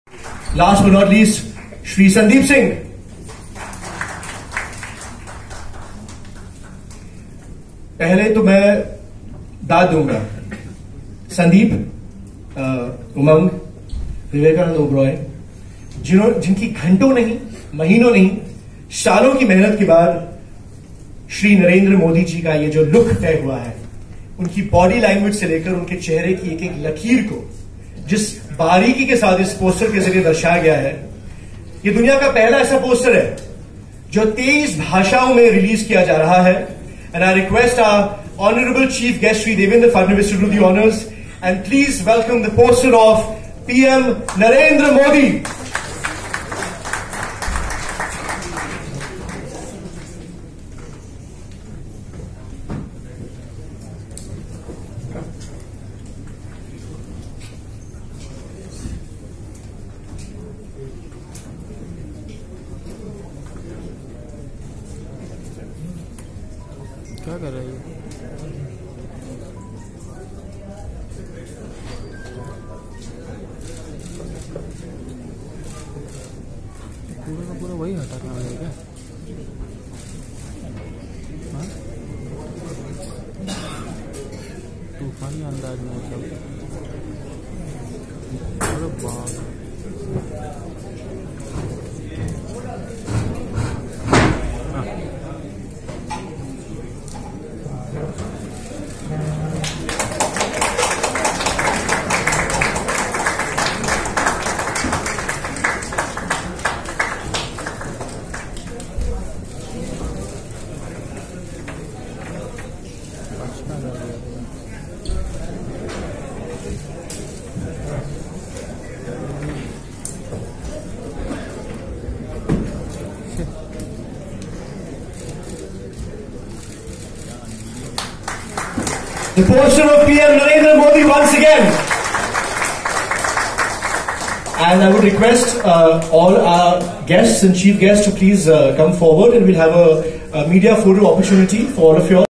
Last but not least, Shri Sandeep Singh. पहले तो मैं दाद दूंगा संदीप, उमंग, विवेकानंद ओबरॉय, जिनकी घंटों नहीं, महीनों नहीं, सालों की मेहनत के बाद श्री नरेंद्र मोदी जी का ये जो लुक तय हुआ है, उनकी बॉडी लैंग्वेज से लेकर उनके चेहरे की एक एक लकीर को जिस बारीकी के साथ इस पोस्टर के जरिए दर्शाया गया है, ये दुनिया का पहला ऐसा पोस्टर है जो 23 भाषाओं में रिलीज किया जा रहा है. And I request our Honorable Chief Guest Shri Devendra Fadnavis to do the honors, and please welcome the poster of PM Narendra Modi. क्या कर रही है? पूरा का पूरा वही हटा कहाँ है क्या? तूफानी अंदाज में सब. अरे बाप. The poster of PM Narendra Modi once again. And I would request all our guests and chief guests to please come forward, and we'll have a media photo opportunity for all of you all.